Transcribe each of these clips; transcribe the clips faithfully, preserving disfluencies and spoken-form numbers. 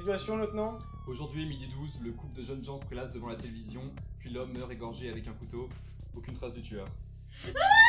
situation, lieutenant? Aujourd'hui, midi douze, le couple de jeunes gens se prélasse devant la télévision, puis l'homme meurt égorgé avec un couteau. Aucune trace du tueur. Et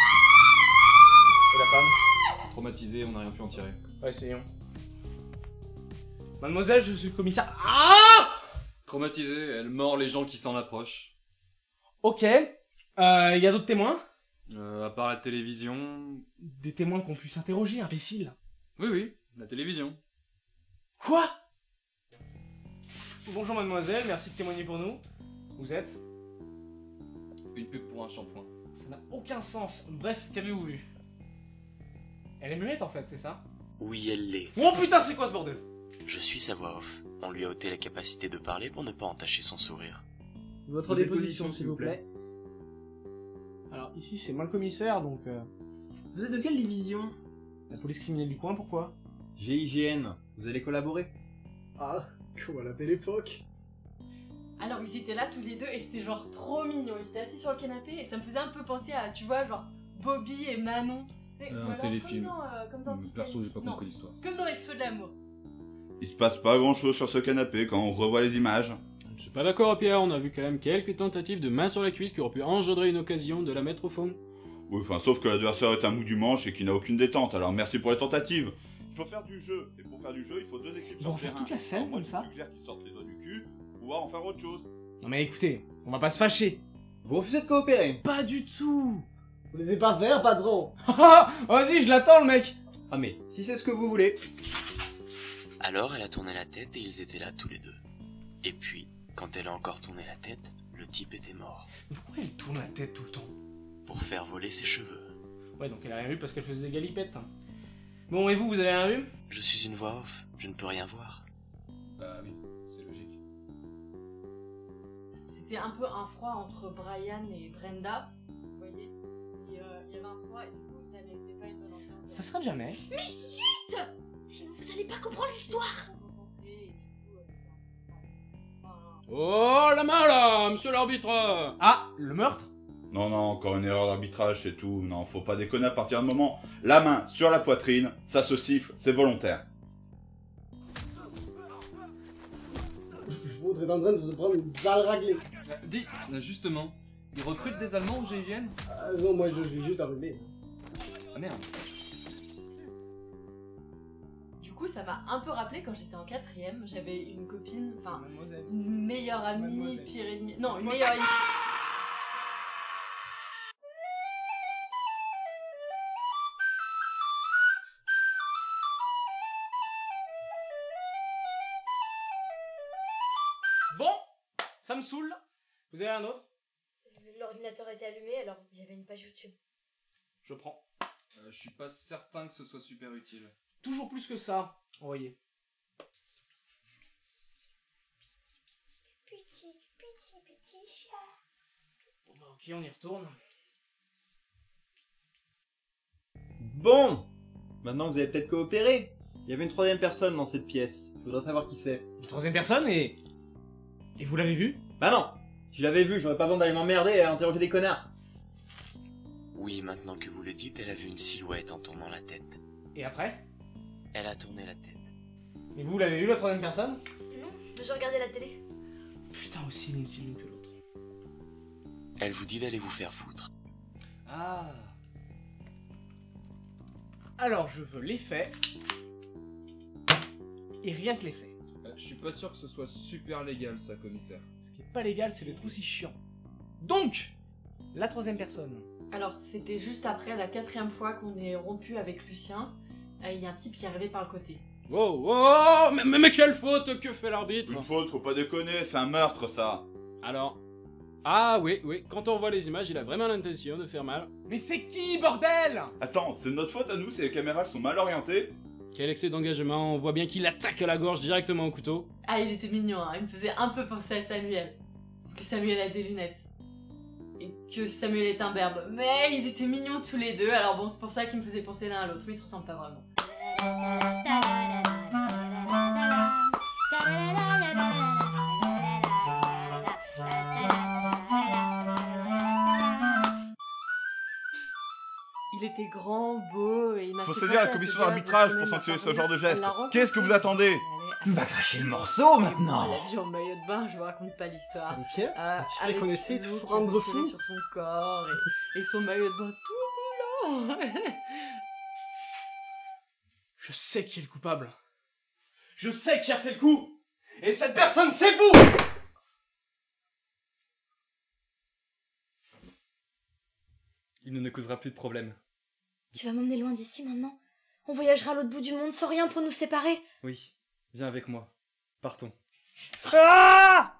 la femme? Traumatisé, on n'a rien pu en tirer. Ouais, essayons. Mademoiselle, je suis le commissaire. Ah! Traumatisée, elle mord les gens qui s'en approchent. Ok. Euh, y a d'autres témoins? Euh, à part la télévision... Des témoins qu'on puisse interroger, imbécile. Oui, oui, la télévision. Quoi? Bonjour mademoiselle, merci de témoigner pour nous. Vous êtes? Une pub pour un shampoing. Ça n'a aucun sens. Bref, qu'avez-vous vu? Elle est muette en fait, c'est ça? Oui, elle l'est. Oh putain, c'est quoi ce bordel? Je suis sa voix off. On lui a ôté la capacité de parler pour ne pas entacher son sourire. Votre déposition, s'il vous plaît. Alors ici c'est moi le commissaire, donc... Euh... Vous êtes de quelle division? La police criminelle du coin, pourquoi? G I G N. Vous allez collaborer? Ah, comme à la belle époque. Alors ils étaient là tous les deux et c'était genre trop mignon. Ils étaient assis sur le canapé et ça me faisait un peu penser à, tu vois, genre Bobby et Manon. Euh, Ou un alors, téléfilm. Comme dans, euh, comme dans Titanic. Perso, j'ai pas Non, compris l'histoire. comme dans les Feux de l'amour. Il se passe pas grand chose sur ce canapé quand on revoit les images. Je suis pas d'accord, Pierre, on a vu quand même quelques tentatives de main sur la cuisse qui auraient pu engendrer une occasion de la mettre au fond. Oui, enfin, sauf que l'adversaire est un mou du manche et qu'il n'a aucune détente, alors merci pour les tentatives. Il faut faire du jeu, et pour faire du jeu, il faut deux équipes Ils vont sur le faire terrain. toute la scène Alors moi, comme ça? je suggère qu'ils sortent les doigts du cul pour pouvoir en faire autre chose. Non mais écoutez, on va pas se fâcher. Vous refusez de coopérer? Pas du tout. Vous laissez pas faire, patron. Vas-y, je l'attends le mec. Ah mais, si c'est ce que vous voulez. Alors elle a tourné la tête et ils étaient là tous les deux. Et puis, quand elle a encore tourné la tête, le type était mort. Mais pourquoi elle tourne la tête tout le temps? Pour faire voler ses cheveux. Ouais, donc elle a rien vu parce qu'elle faisait des galipettes. Bon, et vous, vous avez rien vu? Je suis une voix off, je ne peux rien voir. Bah oui, c'est logique. C'était un peu un froid entre Brian et Brenda. Vous voyez? Et, euh, il y avait un froid et du coup ça n'était pas une bonne ambiance. Ça sera jamais. Mais chut! Sinon vous allez pas comprendre l'histoire. Oh, la main là, monsieur l'arbitre! Ah, le meurtre? Non, non, encore une erreur d'arbitrage, c'est tout. Non, faut pas déconner à partir d'un moment. La main sur la poitrine, ça se siffle, c'est volontaire. Votre est en train de se prendre une sale raclée. Euh, dis, euh, justement, ils recrutent des Allemands au G I G N? Ah non, moi je suis juste arrivé. Ah merde. Du coup ça m'a un peu rappelé quand j'étais en quatrième. J'avais une copine, enfin Mademoiselle. une meilleure amie, Mademoiselle. pire ennemie. Non, une meilleure amie. Bon, ça me saoule. Vous avez un autre? L'ordinateur était allumé, alors il y avait une page YouTube. Je prends. Euh, je suis pas certain que ce soit super utile. Toujours plus que ça. Envoyez. Petit, petit, petit chat. Bon bah ok, on y retourne. Bon, maintenant vous avez peut-être coopéré. Il y avait une troisième personne dans cette pièce. Je voudrais savoir qui c'est. Une troisième personne et... Et vous l'avez vu? Bah non, si je l'avais vu, j'aurais pas besoin d'aller m'emmerder et interroger des connards. Oui, maintenant que vous le dites, elle a vu une silhouette en tournant la tête. Et après? Elle a tourné la tête. Et vous l'avez vu la troisième personne? Non, je regardais la télé. Putain, aussi inutile l'une que l'autre. Elle vous dit d'aller vous faire foutre. Ah. Alors je veux les faits. Et rien que les faits. Euh, je suis pas sûr que ce soit super légal ça, commissaire. Ce qui est pas légal, c'est d'être aussi chiant. Donc, la troisième personne. Alors c'était juste après la quatrième fois qu'on est rompu avec Lucien. Euh, Il y a un type qui est arrivé par le côté. Wow, wow, mais, mais, mais quelle faute que fait l'arbitre? Une faute, faut pas déconner, c'est un meurtre ça. Alors... Ah oui, oui, quand on voit les images, il a vraiment l'intention de faire mal. Mais c'est qui, bordel? Attends, c'est de notre faute à nous si les caméras sont mal orientées. Quel excès d'engagement, on voit bien qu'il attaque la gorge directement au couteau. Ah il était mignon, hein. Il me faisait un peu penser à Samuel. Sauf que Samuel a des lunettes. Et que Samuel est un berbe. Mais ils étaient mignons tous les deux, alors bon c'est pour ça qu'ils me faisaient penser l'un à l'autre. Mais ils se ressemblent pas vraiment. Il était grand, beau, et il m'a Faut fait saisir penser la à commission ce gars d'arbitrage dont pour je sanctionner n'ai ce genre de pas geste. rencontré. Qu'est-ce que vous attendez? Elle est Tu vas cracher le morceau maintenant. Il a vu en maillot de bain, je vous raconte pas l'histoire. Salut Pierre. Euh, On dirait avec qu'on essaie de l'eau vous qui rendre ruisselait fou. sur son corps et, et son maillot de bain tout moulant. Je sais qui est le coupable. Je sais qui a fait le coup. Et cette personne, c'est vous. Il ne nous causera plus de problème. Tu vas m'emmener loin d'ici maintenant? On voyagera à l'autre bout du monde sans rien pour nous séparer. Oui, viens avec moi. Partons. Ah!